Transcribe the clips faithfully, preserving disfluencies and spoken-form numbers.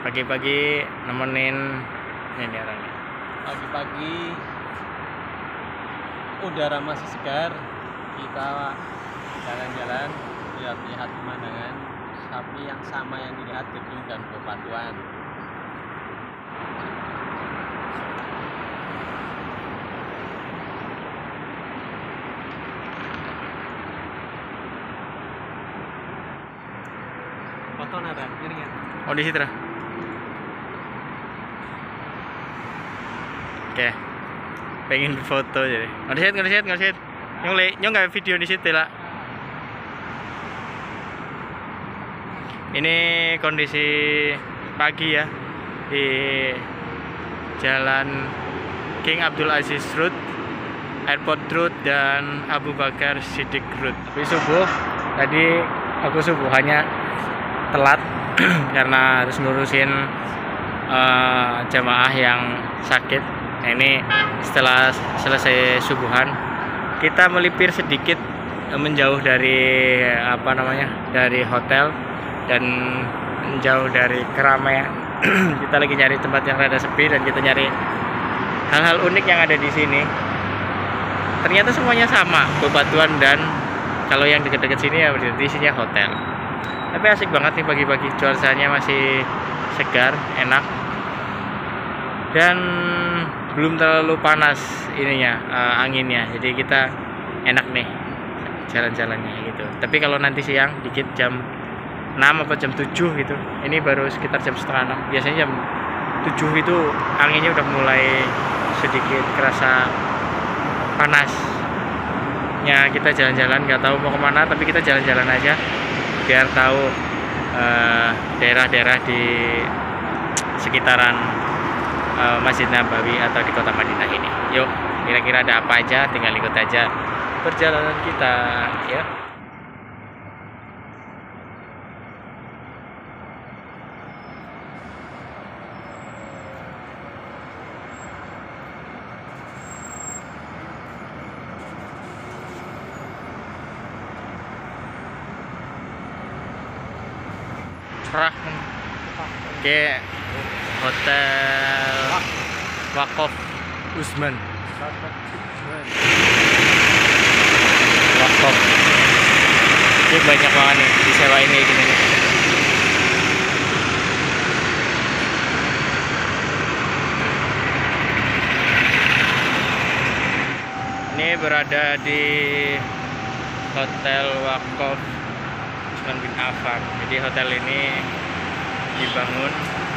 Pagi-pagi nemenin ini orangnya. Pagi-pagi udara masih segar, kita jalan-jalan lihat-lihat pemandangan sapi yang sama yang dilihat gedung dan bebatuan. Foto nada, ini ya. Oh, di situ lah. Oke. Pengen foto jadi. Nggak disit, nggak disit, nggak disit. Nyong le, nyong nggak video di situ lah. Ini kondisi pagi ya di Jalan King Abdul Aziz Road, Airport Road dan Abu Bakar Siddiq Road. Di subuh tadi aku subuhannya telat karena harus ngurusin uh, jamaah yang sakit. Nah, ini setelah selesai subuhan kita melipir sedikit menjauh dari apa namanya dari hotel dan menjauh dari keramaian. Kita lagi nyari tempat yang rada sepi dan kita nyari hal-hal unik yang ada di sini. Ternyata semuanya sama, bebatuan dan kalau yang deket-deket sini ya berarti isinya hotel. Tapi asik banget nih pagi-pagi, cuacanya masih segar, enak dan belum terlalu panas ininya, uh, anginnya. Jadi kita enak nih jalan-jalannya gitu. Tapi kalau nanti siang dikit jam enam atau jam tujuh gitu, ini baru sekitar jam setengah enam. Biasanya jam tujuh itu anginnya udah mulai sedikit kerasa panasnya. Kita jalan-jalan, nggak tahu mau kemana, tapi kita jalan-jalan aja biar tahu daerah-daerah uh, di sekitaran uh, Masjid Nabawi atau di kota Madinah ini. Yuk, kira-kira ada apa aja, tinggal ikut aja perjalanan kita ya. Oke, Hotel Waqaf Usman. Waqaf. Ini banyak banget nih disewain kayak gini nih. Ini berada di Hotel Waqaf Usman bin Affan. Jadi hotel ini dibangun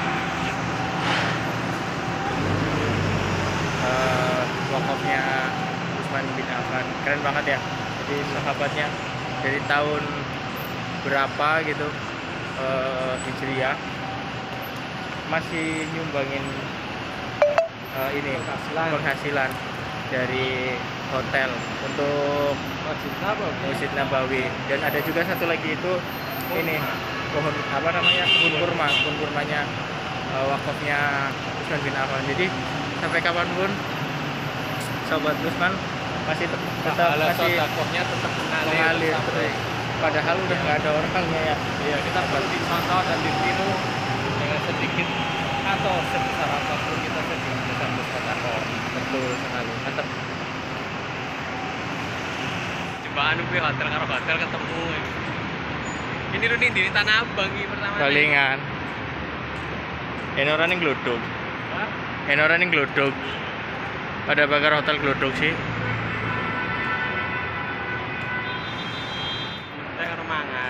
uh, wakafnya Usman bin Affan. Keren banget ya. Jadi sahabatnya dari tahun berapa gitu uh, Hijriah masih nyumbangin uh, ini penghasilan. penghasilan dari hotel untuk Masjid Nabawi. Masjid Nabawi. Dan ada juga satu lagi itu ini pohon apa namanya kebun kurma, kebun kurmanya uh, wakafnya Usman bin Affan. Jadi sampai kapanpun sobat Usman masih tetap, tetap masih wakafnya tetap mengalir, mengalir terus. Padahal udah nggak ada orangnya ya. Iya, kita perlu dicontoh dan ditiru dengan sedikit atau sebesar apapun kita sedikit bisa bersedekah. Betul sekali. Mantap. Coba anu gue hotel karo hotel ketemu. Ini lu nih di Tanah Abang ini pertama. Kalingan. Ini orang yang gluduk. Hah? Ini orang yang gluduk. Ada bakar hotel gluduk sih. Kita karo mangan.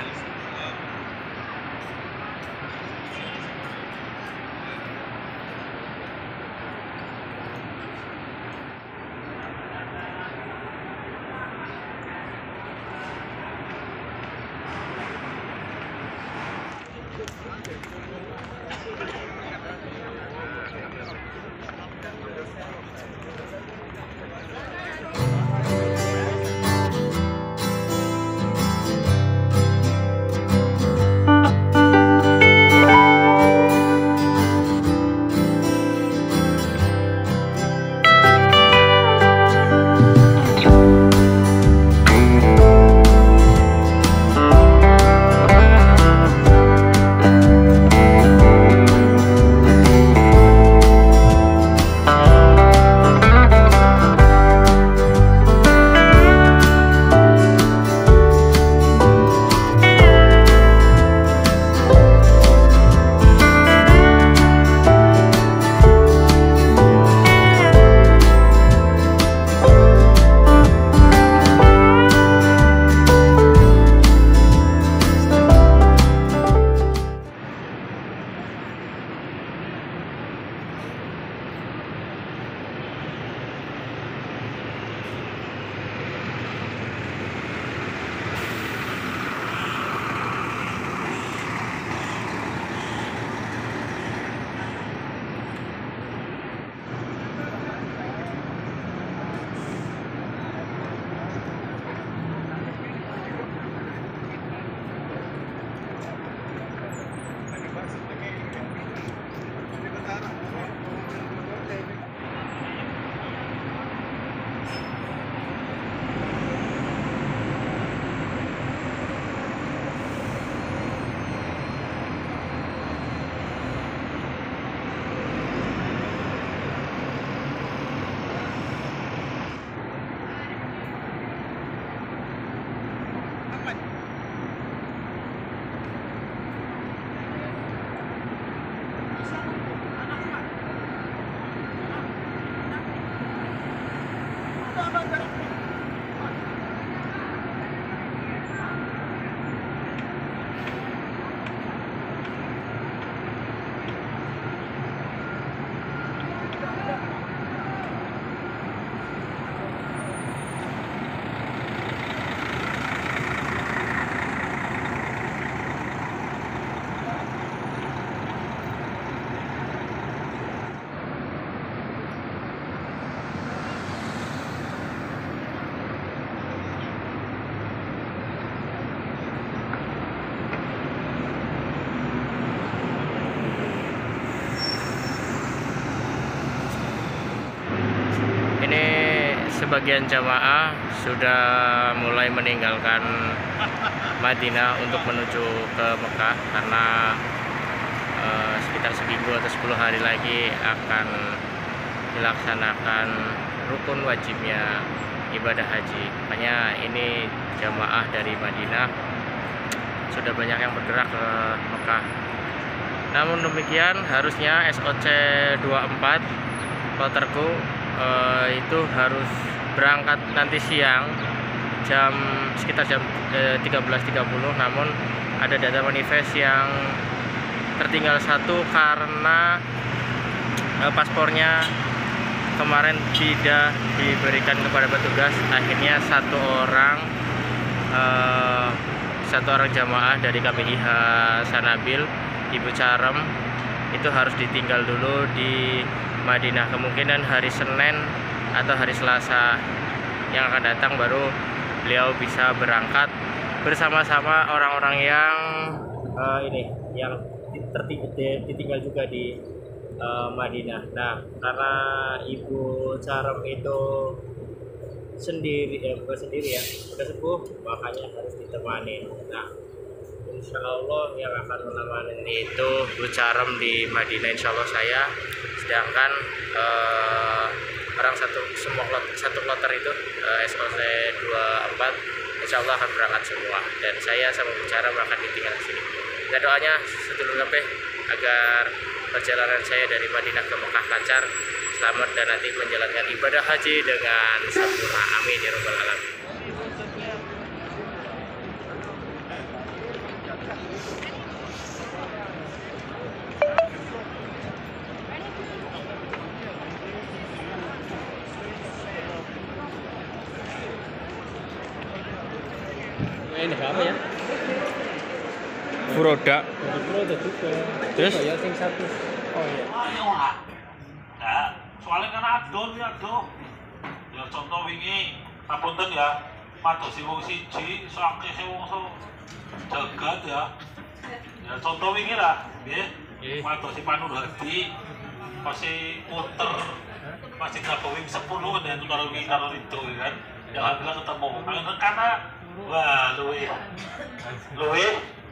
sebagian jamaah sudah mulai meninggalkan Madinah untuk menuju ke Mekah karena eh, sekitar seminggu atau sepuluh hari lagi akan dilaksanakan rukun wajibnya ibadah haji. Makanya ini jamaah dari Madinah sudah banyak yang bergerak ke Mekah. Namun demikian harusnya S O C dua puluh empat kloterku eh, itu harus berangkat nanti siang jam sekitar jam eh, tiga belas tiga puluh, namun ada data manifest yang tertinggal satu karena eh, paspornya kemarin tidak diberikan kepada petugas. Akhirnya satu orang eh, satu orang jamaah dari K P I H Sanabil Ibu Carem itu harus ditinggal dulu di Madinah. Kemungkinan hari Senin atau hari Selasa yang akan datang baru beliau bisa berangkat bersama-sama orang-orang yang uh, ini yang ditinggal juga di uh, Madinah. Nah, karena Ibu Carem itu sendiri ya bukan sendiri ya sudah sepuh, makanya harus ditemani. Nah, insya Allah yang akan menemani itu Bu Carem di Madinah, insya Allah saya. Sedangkan uh, orang satu semua satu kloter itu uh, S O C dua puluh empat insya Allah akan berangkat semua, dan saya sama Bu Carem akan ditinggal di sini. Dan doanya sedulur kabeh agar perjalanan saya dari Madinah ke Mekah lancar, selamat, dan nanti menjalankan ibadah haji dengan sempurna. Amin ya rabbal alamin. Ini apa ya? Furoda. Furoda juga. Terus? Ya sing satu. Oh iya. Nah, soalnya kan adon ya adon. Ya contoh wingi, apunten ya, madosi wong siji, sakit wong so jagat ya. Ya contoh wingi lah, nggih. Madosi Panurhadi masih muter, masih dapat wing sepuluh dan karo wingi karo itu kan. Ya alhamdulillah ketemu. Karena wah luwe. Luwe.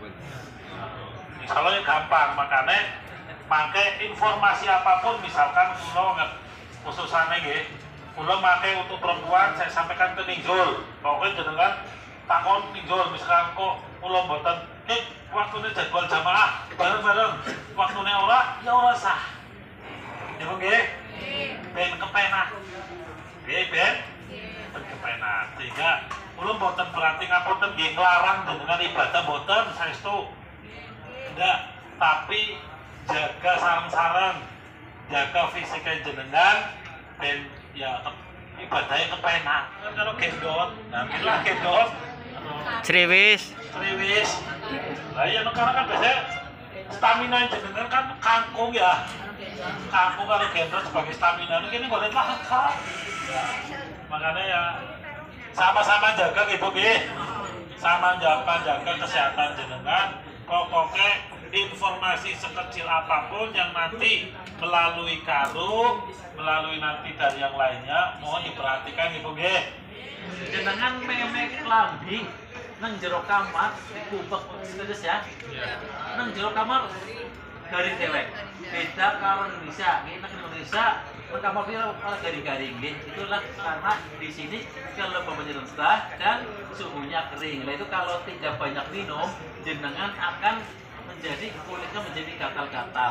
Misalnya gampang, makanya pakai informasi apapun, misalkan pulau nggak khususannya gitu, pulau pakai untuk perempuan saya sampaikan ke ninjol, pokoknya dengan takon ninjol, misalkan kok pulau buatan, eh waktunya jadwal jamaah bareng-bareng, waktunya orang ya orang sah, ya bang gitu, ben kepenak, gitu ben, ben kepenak, sehingga pulau buatan berarti ngapunten gak ngelarang dengan ibadah buatan saya itu, enggak, tapi jaga sarang-sarang, jaga fisiknya jenengan, dan ya ibadahnya kepenak. Kalau gendot, nah bila gendot, Ceriwis. ceriwis. Lah ya karena kan biasanya stamina jenengan kan kangkung ya, kangkung kalau gendot sebagai stamina, ini boleh lah kan. Ya, makanya ya sama-sama jaga gitu gih, sama jaga jaga kesehatan jenengan. Pokoknya informasi sekecil apapun yang nanti melalui karung, melalui nanti dari yang lainnya, mohon diperhatikan ibu nggih. Jenengan memek lambi nang jero kamar dikubek terus ya. Nang jero kamar garing dewek. Beda karo Indonesia. Nggih nang Indonesia nang kamar dia malah garing-garing nggih. Itulah karena di sini kalau bawahnya rendah dan suhunya kering. Nah itu kalau tidak banyak minum, jenengan akan menjadi kulitnya menjadi gatal-gatal.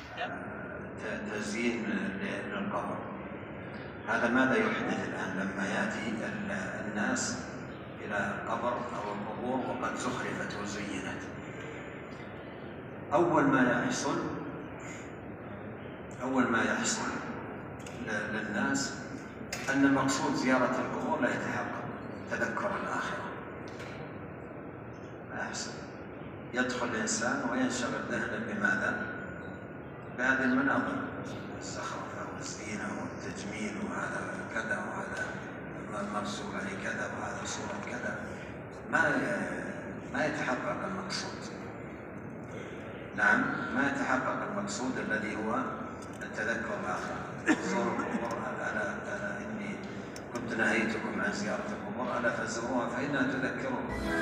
تزيين للقبر هذا ماذا يحدث الآن لما يأتي الناس إلى القبر أو القبور وقد زخرفت وزينت؟ أول ما يحصل أول ما يحصل للناس أن مقصود زيارة القبور لا يتحقق، تذكر الآخرة لا يحصل. يدخل الإنسان وينشغل ذهنه بماذا؟ بهذه المناظر، الزخرفة والزينة والتجميل، وهذا كذا وهذا مرسوم عليه كذا وهذا صورة كذا، ما ما يتحقق المقصود. نعم، ما يتحقق المقصود الذي هو التذكر الآخرة. زور القبور. أنا أنا إني كنت كنت نهيتكم عن زيارة القبور ألا فزوروها فإنها تذكركم